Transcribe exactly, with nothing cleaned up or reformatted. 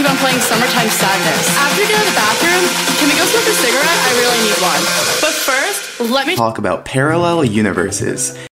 keep on playing Summertime Sadness. After we get out of the bathroom, can we go smoke a cigarette? I really need one. But first, let me talk about parallel universes.